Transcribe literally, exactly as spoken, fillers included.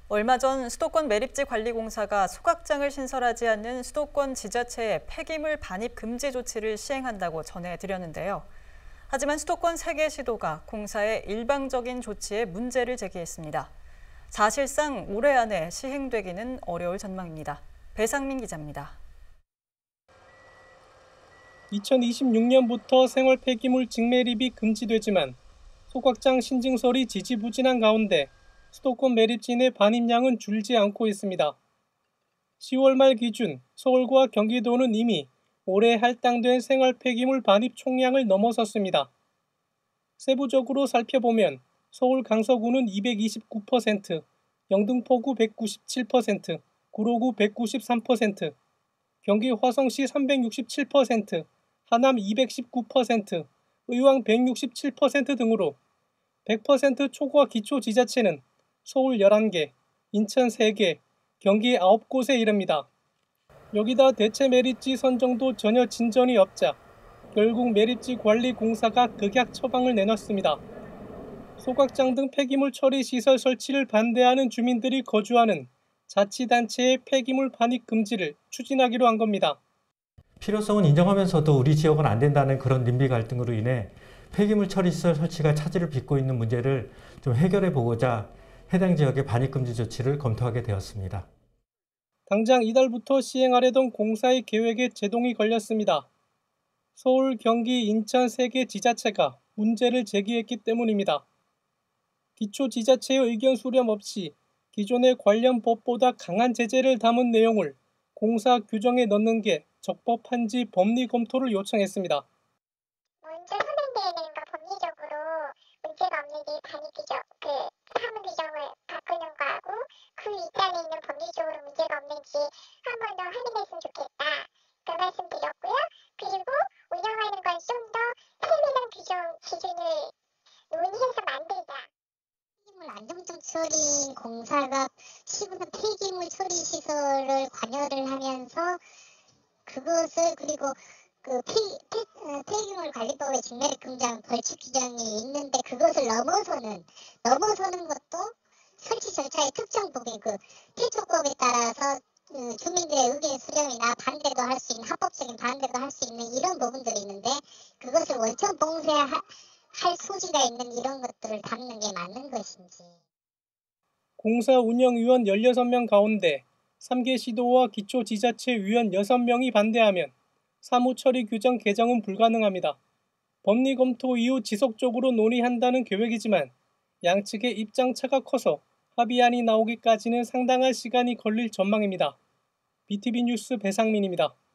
얼마 전 수도권 매립지 관리공사가 소각장을 신설하지 않는 수도권 지자체의 폐기물 반입 금지 조치를 시행한다고 전해드렸는데요. 하지만 수도권 세 개 시도가 공사의 일방적인 조치에 문제를 제기했습니다. 사실상 올해 안에 시행되기는 어려울 전망입니다. 배상민 기자입니다. 이천이십육 년부터 생활 폐기물 직매립이 금지되지만 소각장 신증설이 지지부진한 가운데 수도권 매립진의 반입량은 줄지 않고 있습니다. 시월 말 기준 서울과 경기도는 이미 올해 할당된 생활 폐기물 반입 총량을 넘어섰습니다. 세부적으로 살펴보면 서울 강서구는 이백이십구 퍼센트, 영등포구 백구십칠 퍼센트, 구로구 백구십삼 퍼센트, 경기 화성시 삼백육십칠 퍼센트, 하남 이백십구 퍼센트, 의왕 백육십칠 퍼센트 등으로 백 퍼센트 초과 기초지자체는 서울 열한 개, 인천 세 개, 경기 아홉 곳에 이릅니다. 여기다 대체 매립지 선정도 전혀 진전이 없자 결국 매립지 관리공사가 극약 처방을 내놨습니다. 소각장 등 폐기물 처리 시설 설치를 반대하는 주민들이 거주하는 자치단체의 폐기물 반입 금지를 추진하기로 한 겁니다. 필요성은 인정하면서도 우리 지역은 안 된다는 그런 님비 갈등으로 인해 폐기물 처리 시설 설치가 차질을 빚고 있는 문제를 좀 해결해 보고자 해당 지역의 반입 금지 조치를 검토하게 되었습니다. 당장 이달부터 시행하려던 공사의 계획에 제동이 걸렸습니다. 서울, 경기, 인천 세 개 지자체가 문제를 제기했기 때문입니다. 기초지자체의 의견 수렴 없이 기존의 관련 법보다 강한 제재를 담은 내용을 공사 규정에 넣는 게 적법한지 법리 검토를 요청했습니다. 먼저 선행돼야 되는 거 법리적으로 문제가 없는 게 반입 규정, 그 사무 규정을 바꾸는 거하고 그 윗단에 있는 법리적으로 문제가 없는지 한 번 더 확인했으면 좋겠다. 그 말씀 드렸고요. 그리고 운영하는 건 좀 더 세밀한 규정 기준을 논의해서 만들자. 폐기물 안정적 처리 공사가 시군 폐기물 처리 시설을 관여를 하면서 그것을 그리고 그 폐, 폐, 폐기물 관리법의 직매립 금지하는 벌칙 규정이 있는데 그것을 넘어서는 넘어서는 것도 설치 절차의 특정 부분 그 태초법에 따라서 그 주민들의 의견 수렴이나 반대도 할 수 있는 합법적인 반대도 할 수 있는 이런 부분들이 있는데 그것을 원천 봉쇄할 소지가 있는 이런 것들을 담는 게 맞는 것인지. 공사 운영위원 열여섯 명 가운데 세 개 시도와 기초지자체 위원 여섯 명이 반대하면 사무처리 규정 개정은 불가능합니다. 법리 검토 이후 지속적으로 논의한다는 계획이지만 양측의 입장차가 커서 합의안이 나오기까지는 상당한 시간이 걸릴 전망입니다. 비티비 뉴스 배상민입니다.